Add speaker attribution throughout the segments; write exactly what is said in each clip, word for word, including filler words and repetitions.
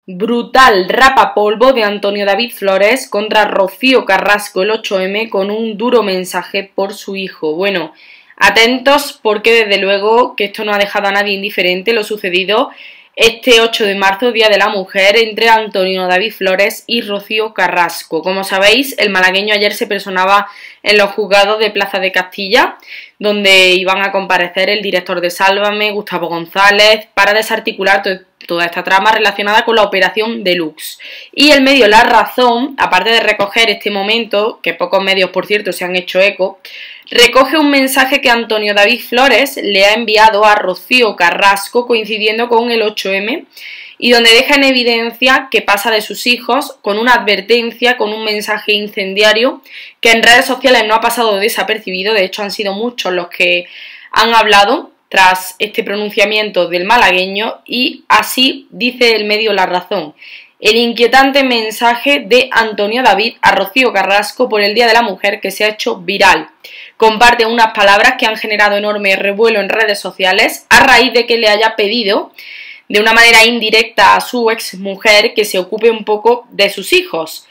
Speaker 1: Brutal rapapolvo de Antonio David Flores contra Rocío Carrasco el ocho eme con un duro mensaje por su hijo. Bueno, atentos porque desde luego que esto no ha dejado a nadie indiferente lo sucedido este ocho de marzo, Día de la Mujer, entre Antonio David Flores y Rocío Carrasco. Como sabéis, el malagueño ayer se personaba en los juzgados de Plaza de Castilla, donde iban a comparecer el director de Sálvame, Gustavo González, para desarticular todo toda esta trama relacionada con la operación Deluxe. Y el medio La Razón, aparte de recoger este momento, que pocos medios por cierto se han hecho eco, recoge un mensaje que Antonio David Flores le ha enviado a Rocío Carrasco coincidiendo con el ocho eme y donde deja en evidencia que pasa de sus hijos con una advertencia, con un mensaje incendiario que en redes sociales no ha pasado desapercibido. De hecho han sido muchos los que han hablado tras este pronunciamiento del malagueño, y así dice el medio La Razón: el inquietante mensaje de Antonio David a Rocío Carrasco por el Día de la Mujer, que se ha hecho viral. Comparte unas palabras que han generado enorme revuelo en redes sociales a raíz de que le haya pedido de una manera indirecta a su exmujer que se ocupe un poco de sus hijos.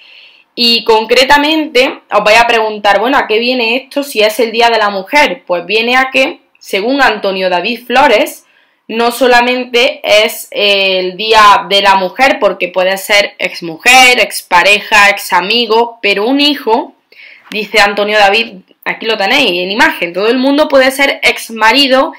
Speaker 1: Y concretamente os voy a preguntar, bueno, ¿a qué viene esto si es el Día de la Mujer? Pues viene a que, según Antonio David Flores, no solamente es el Día de la Mujer, porque puede ser exmujer, expareja, examigo, pero un hijo, dice Antonio David, aquí lo tenéis en imagen, todo el mundo puede ser exmarido,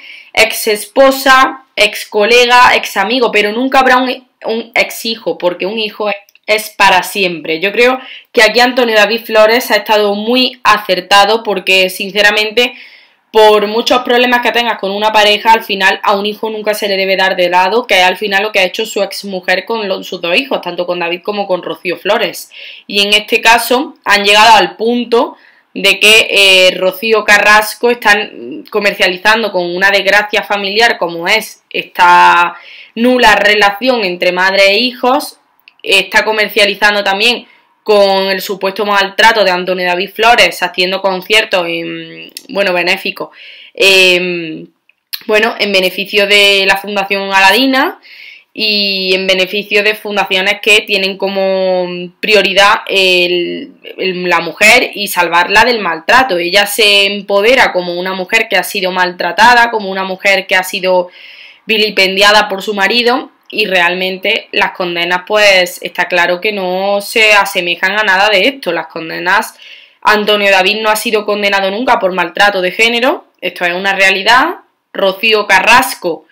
Speaker 1: exesposa, excolega, examigo, pero nunca habrá un, un exijo, porque un hijo es, es para siempre. Yo creo que aquí Antonio David Flores ha estado muy acertado, porque sinceramente, por muchos problemas que tengas con una pareja, al final a un hijo nunca se le debe dar de lado, que es al final lo que ha hecho su exmujer con los, sus dos hijos, tanto con David como con Rocío Flores. Y en este caso han llegado al punto de que eh, Rocío Carrasco están comercializando con una desgracia familiar como es esta nula relación entre madre e hijos, está comercializando también con el supuesto maltrato de Antonio David Flores, haciendo conciertos en, bueno, benéficos, eh, bueno, en beneficio de la Fundación Aladina y en beneficio de fundaciones que tienen como prioridad el, el, la mujer y salvarla del maltrato. Ella se empodera como una mujer que ha sido maltratada, como una mujer que ha sido vilipendiada por su marido, y realmente las condenas, pues está claro que no se asemejan a nada de esto. Las condenas, Antonio David no ha sido condenado nunca por maltrato de género, esto es una realidad. Rocío Carrasco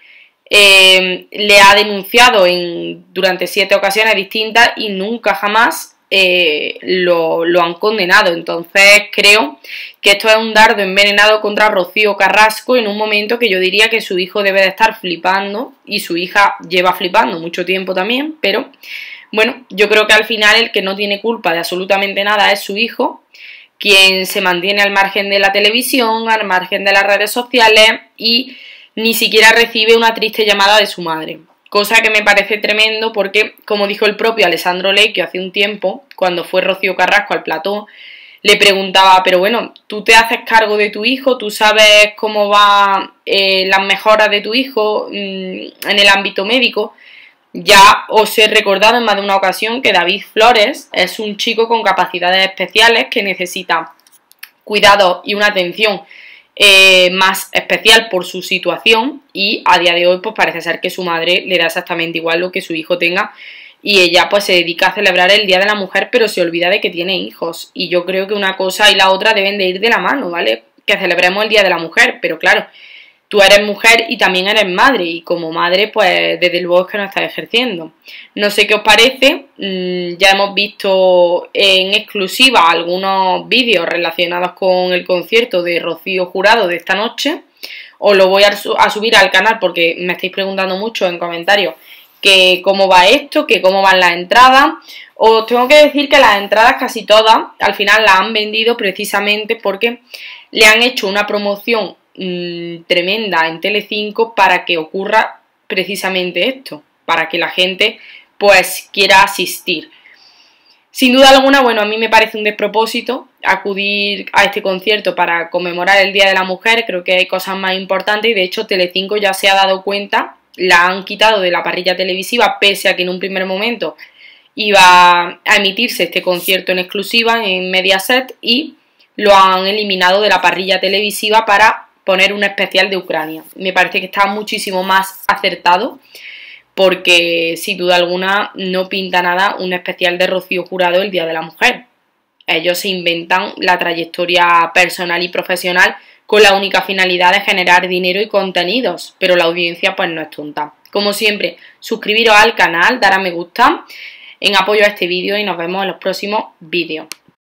Speaker 1: eh, le ha denunciado en, durante siete ocasiones distintas y nunca jamás eh, lo, lo han condenado. Entonces creo que esto es un dardo envenenado contra Rocío Carrasco en un momento que yo diría que su hijo debe de estar flipando, y su hija lleva flipando mucho tiempo también, pero bueno, yo creo que al final el que no tiene culpa de absolutamente nada es su hijo, quien se mantiene al margen de la televisión, al margen de las redes sociales, y ni siquiera recibe una triste llamada de su madre. Cosa que me parece tremendo porque, como dijo el propio Alessandro Lecchio hace un tiempo, cuando fue Rocío Carrasco al plató, le preguntaba, pero bueno, ¿tú te haces cargo de tu hijo? ¿Tú sabes cómo van eh, las mejoras de tu hijo mmm, en el ámbito médico? Ya os he recordado en más de una ocasión que David Flores es un chico con capacidades especiales que necesita cuidado y una atención eh, más especial por su situación, y a día de hoy pues parece ser que su madre le da exactamente igual lo que su hijo tenga, y ella pues se dedica a celebrar el Día de la Mujer, pero se olvida de que tiene hijos. Y yo creo que una cosa y la otra deben de ir de la mano, ¿vale? Que celebremos el Día de la Mujer, pero claro, tú eres mujer y también eres madre, y como madre pues desde luego es que no estás ejerciendo. No sé qué os parece, ya hemos visto en exclusiva algunos vídeos relacionados con el concierto de Rocío Jurado de esta noche. Os lo voy a, a subir al canal porque me estáis preguntando mucho en comentarios que cómo va esto, que cómo van las entradas. Os tengo que decir que las entradas casi todas al final las han vendido precisamente porque le han hecho una promoción mmm, tremenda en Telecinco para que ocurra precisamente esto, para que la gente pues quiera asistir. Sin duda alguna, bueno, a mí me parece un despropósito acudir a este concierto para conmemorar el Día de la Mujer. Creo que hay cosas más importantes y de hecho Telecinco ya se ha dado cuenta la han quitado de la parrilla televisiva, pese a que en un primer momento iba a emitirse este concierto en exclusiva en Mediaset, y lo han eliminado de la parrilla televisiva para poner un especial de Ucrania. Me parece que está muchísimo más acertado, porque sin duda alguna no pinta nada un especial de Rocío Jurado el Día de la Mujer. Ellos se inventan la trayectoria personal y profesional con la única finalidad de generar dinero y contenidos, pero la audiencia pues no es tonta. Como siempre, suscribiros al canal, dar a me gusta en apoyo a este vídeo y nos vemos en los próximos vídeos.